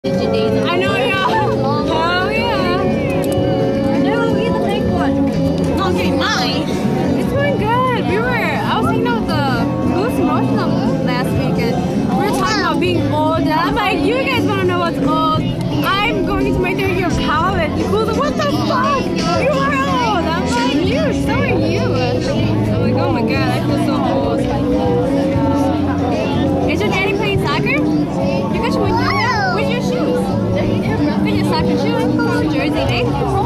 I know, yeah. Hell yeah. No, eat the fake one. Not getting mine. It's going good. I was hanging out with the Boost Emotional last weekend. We were talking about being old, and I'm like, you guys want to know what's old? I'm going into my 3rd year of college. Nicole's like, what the fuck? You are old. I'm like, so are you. I'm like, oh my god, I feel so old. Is your daddy playing soccer? You got your shoes. Look at your soccer shoes. Jersey, eh?